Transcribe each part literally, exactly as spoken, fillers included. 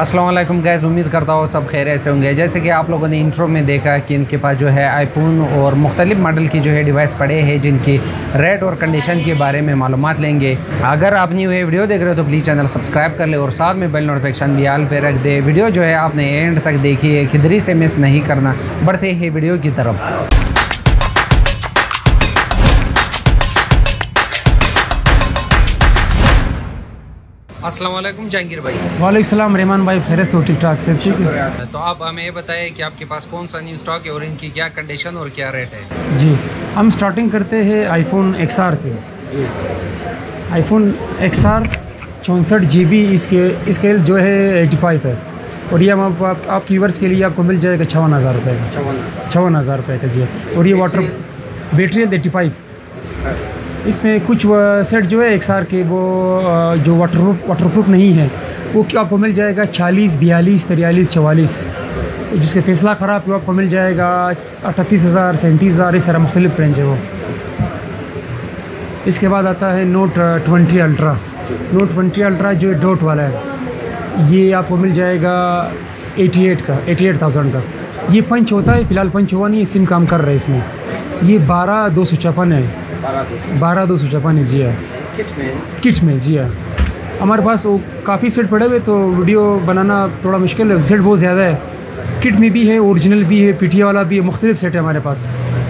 अस्सलाम वालेकुम गाइस, उम्मीद करता हूँ सब खैरियत से होंगे। जैसे कि आप लोगों ने इंट्रो में देखा कि इनके पास जो है आईफोन और मुख्तलिफ मॉडल की जो है डिवाइस पड़े हैं, जिनकी रेट और कंडीशन के बारे में मालूमात लेंगे। अगर आप न्यू है वीडियो देख रहे हो तो प्लीज़ चैनल सब्सक्राइब कर ले और साथ में बेल नोटिफिकेशन भी आल पे रख दे। वीडियो जो है आपने एंड तक देखी है, किधरी से मिस नहीं करना। बढ़ते हैं वीडियो की तरफ। अस्सलाम वालेकुम जहांगीर भाई। वालेकुम सलाम रहमान भाई, खैरियत से हो? ठीक ठाक से, ठीक है। तो आप हमें ये बताएं कि आपके पास कौन सा न्यू स्टॉक है और इनकी क्या कंडीशन और क्या रेट है। जी, हम स्टार्टिंग करते हैं आईफोन एक्स आर से। आईफोन एक्स आर चौंसठ जी बी इसके इसके जो है एटी फाइव है और ये हम आप, आप, आप व्यूअर्स के लिए आपको मिल जाएगा छवन हज़ार रुपये का। छवन हज़ार रुपये का जी। और ये वाटर बैटरी है एटी फाइव। इसमें कुछ सेट जो है एक्स आर के वो जो वाटर वाटर प्रूफ नहीं है वो क्या आपको मिल जाएगा चालीस, बयालीस, तिरयालीस, चवालीस। जिसके फैसला ख़राब है वो आपको मिल जाएगा अड़तीस हज़ार, सैंतीस हज़ार, इस तरह मुख्तलिफ रेंज है वो। इसके बाद आता है Note twenty Ultra. Note twenty Ultra जो डॉट वाला है ये आपको मिल जाएगा एटी एट का एटी एट थाउजेंड का। ये पंच होता है, फ़िलहाल पंच हुआ नहीं, सिम काम कर रहा है इसमें। ये बारह दो सौ छप्पन है, बारह दो सौ छप्पन है जी हाँ, किट में जी हाँ। हमारे पास वो काफ़ी सेट पड़े हुए तो वीडियो बनाना थोड़ा मुश्किल है, सेट बहुत ज़्यादा है। किट में भी है, ओरिजिनल भी है, पीटीए वाला भी है, मुख्तलिफ सेट है हमारे पास।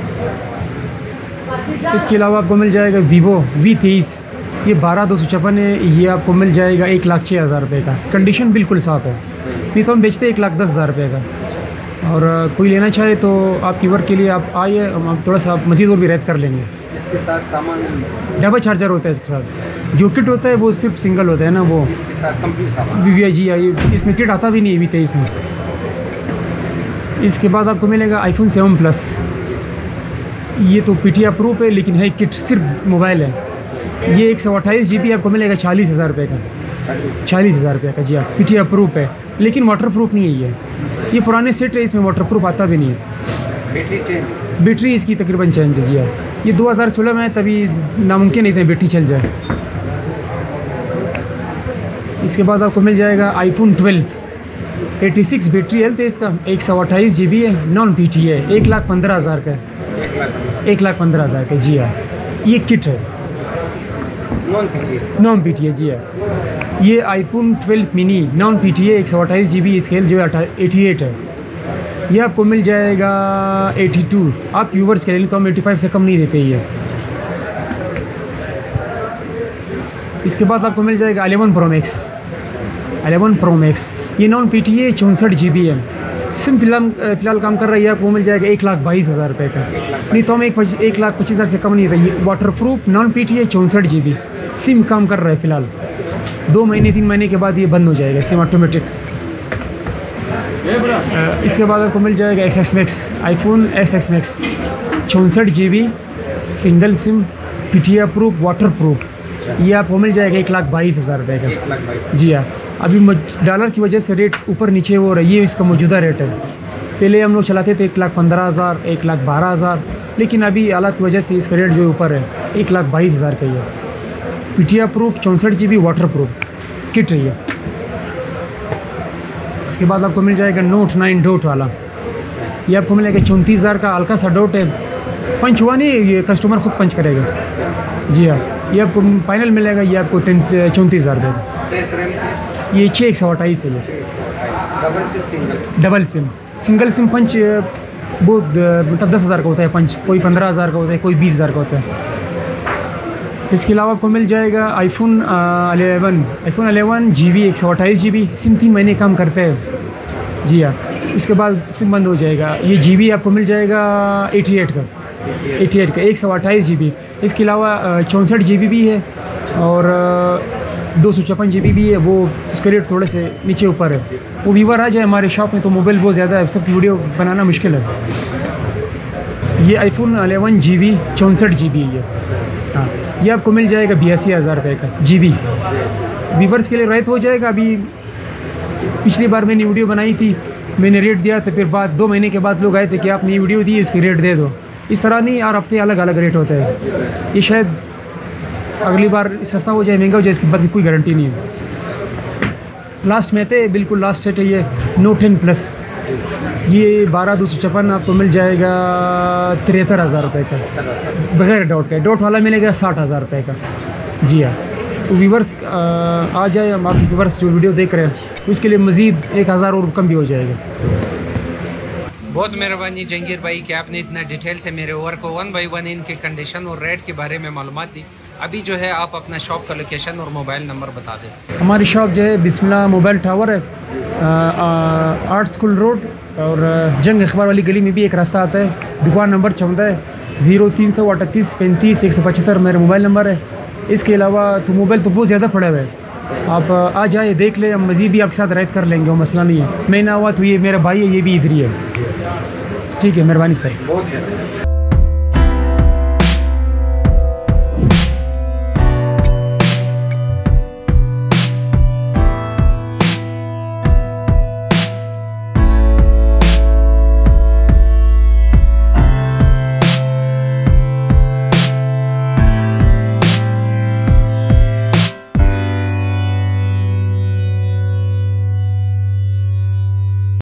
इसके अलावा आपको मिल जाएगा वीवो वी तेईस, ये बारह दो सौ छप्पन है। ये आपको मिल जाएगा एक लाख छः हज़ार रुपये का। कंडीशन बिल्कुल साफ़ है। नहीं तो हम बेचते एक लाख दस हज़ार रुपये का। और कोई लेना चाहे तो आपकी वर्क के लिए आप आइए, हम थोड़ा सा मज़ीद और भी रैत कर लेंगे। इसके साथ सामान डबल चार्जर होता है इसके साथ। जो किट होता है वो सिर्फ सिंगल होता है ना, वो इसके साथ कंप्लीट सामान वी वी आई जी आई, इसमें किट आता भी नहीं है वी तेईस में। इसके बाद आपको मिलेगा आईफोन सेवन प्लस। ये तो पी टी आई अप्रूव है लेकिन है किट, सिर्फ मोबाइल है। ये एक सौ अट्ठाईस जी बी आपको मिलेगा चालीस हज़ार रुपये का। चालीस हज़ार रुपये का जी हाँ, पी टी आई अप्रूव है लेकिन वाटर प्रूफ नहीं है। ये ये पुराने सेट है, इसमें वाटर प्रूफ आता भी नहीं है। बैटरी चेंज बैटरी इसकी तकरीबन चेंज है जी हाँ। ये दो हज़ार सोलह में है, तभी नामुमकिन नहीं था बैटरी चल जाए। इसके बाद आपको मिल जाएगा iPhone twelve eighty six battery health है इसका, एक सौ अट्ठाईस जी बी है, नॉन पी टी है, एक लाख पंद्रह हज़ार का है। एक लाख पंद्रह हज़ार का जी हाँ। ये किट है, non PT non P T है जी हाँ। ये iPhone twelve mini non P T है, एक सौ अट्ठाईस जी बी स्केल जो है एटी एट है। ये आपको मिल जाएगा एटी टू। आप व्यूवर्स के लिए तो हम एटी फाइव से कम नहीं देते ये। इसके बाद आपको मिल जाएगा eleven Pro Max. Eleven Pro Max ये नॉन पी टी है, चौंसठ जी बी है। सिम फिलहाल फिलहाल काम कर रही है, आपको मिल जाएगा एक लाख बाईस हज़ार रुपये का। नहीं तो हम एक एक लाख पच्चीस हज़ार से कम नहीं देते। Waterproof non P T है, चौंसठ जी बी। सिम काम कर रहा है फ़िलहाल, दो महीने तीन महीने के बाद ये बंद हो जाएगा सिम ऑटोमेटिक। इसके बाद आपको मिल जाएगा X X Max, iPhone X X Max, चौंसठ G B, single SIM, P T I proof, water proof. ये आपको मिल जाएगा एक लाख बाईस हज़ार रुपये का जी हाँ। अभी डॉलर की वजह से रेट ऊपर नीचे हो रहा है, ये इसका मौजूदा रेट है। पहले हम लोग चलाते थे एक लाख पंद्रह हज़ार, एक लाख बारह हज़ार, लेकिन अभी हालात की वजह से इसका रेट जो ऊपर है एक लाख बाईस हज़ार का ही है। पी टी आई प्रूफ, चौंसठ G B, waterproof kit रही है। इसके बाद आपको मिल जाएगा नोट नाइन डॉट वाला। ये आपको मिलेगा चौंतीस हज़ार का, हल्का सा डॉट है, पंच हुआ नहीं, ये कस्टमर खुद पंच करेगा जी हाँ। ये आपको फाइनल मिलेगा ये आपको चौंतीस हज़ार रुपये। ये छः एक सौ अट्ठाईस है। ये double SIM, single SIM punch बहुत मतलब दस हज़ार का होता है पंच, कोई पंद्रह हज़ार का होता है, कोई बीस हज़ार का होता है। इसके अलावा आपको मिल जाएगा iPhone eleven. IPhone eleven G B, एक सौ अट्ठाईस जी बी, सिम तीन महीने काम करते हैं जी हाँ। उसके बाद सिम बंद हो जाएगा। ये जी बी आपको मिल जाएगा एटी एट का, एटी एट का, एक सौ अट्ठाईस जी बी। इसके अलावा चौंसठ जी बी भी है और दो सौ छप्पन जी बी भी है, वो उसके रेट थोड़े से नीचे ऊपर है। वो व्यूवर आ जाए हमारे शॉप में तो मोबाइल बहुत ज़्यादा है, सब वीडियो बनाना मुश्किल है। ये आईफोन अलेवन जी बी चौंसठ जी बी है हाँ। ये आपको मिल जाएगा बयासी हज़ार रुपये का जी बी। व्यूवर्स के लिए रायत हो जाएगा। अभी पिछली बार मैंने वीडियो बनाई थी, मैंने रेट दिया तो फिर बाद दो महीने के बाद लोग आए थे कि आपने ये वीडियो दी, उसकी रेट दे दो। इस तरह नहीं, हर हफ्ते अलग अलग रेट होता है। ये शायद अगली बार सस्ता हो जाए, महंगा हो जाए, इसकी बात की कोई गारंटी नहीं है। लास्ट में थे, बिल्कुल लास्ट रेट है ये नोट टेन प्लस। ये बारह दो सौ छप्पन आपको मिल जाएगा तिहत्तर हज़ार रुपये का बगैर डॉट का। डॉट वाला मिलेगा साठ हज़ार रुपये का। जी हाँ, तो व्यूवर्स आ जाए, हम आपके व्यूवर्स जो वीडियो देख रहे हैं उसके लिए मज़ीद एक हज़ार और कम भी हो जाएगा। बहुत मेहरबानी जंगीर भाई कि आपने इतना डिटेल से मेरे ओवर को वन बाई वन इनके कंडीशन और रेट के बारे में मालूमात दी। अभी जो है आप अपना शॉप का लोकेशन और मोबाइल नंबर बता दें। हमारी शॉप जो है बिस्मिल्लाह मोबाइल टावर है, आर्ट स्कूल रोड और जंग अखबार वाली गली में भी एक रास्ता आता है। दुकान नंबर चौदह है, ज़ीरो तीन सौ अड़तीस पैंतीस एक सौ पचहत्तर मेरा मोबाइल नंबर है। इसके अलावा तो मोबाइल तो बहुत ज़्यादा पड़ा हुआ है, आप आ जाए देख ले, हम मज़ीद भी आपके साथ रायत कर लेंगे, वो मसला नहीं है। मैं ना हुआ तो ये मेरा भाई है, ये भी इधर ही है। ठीक है, मेहरबानी सर।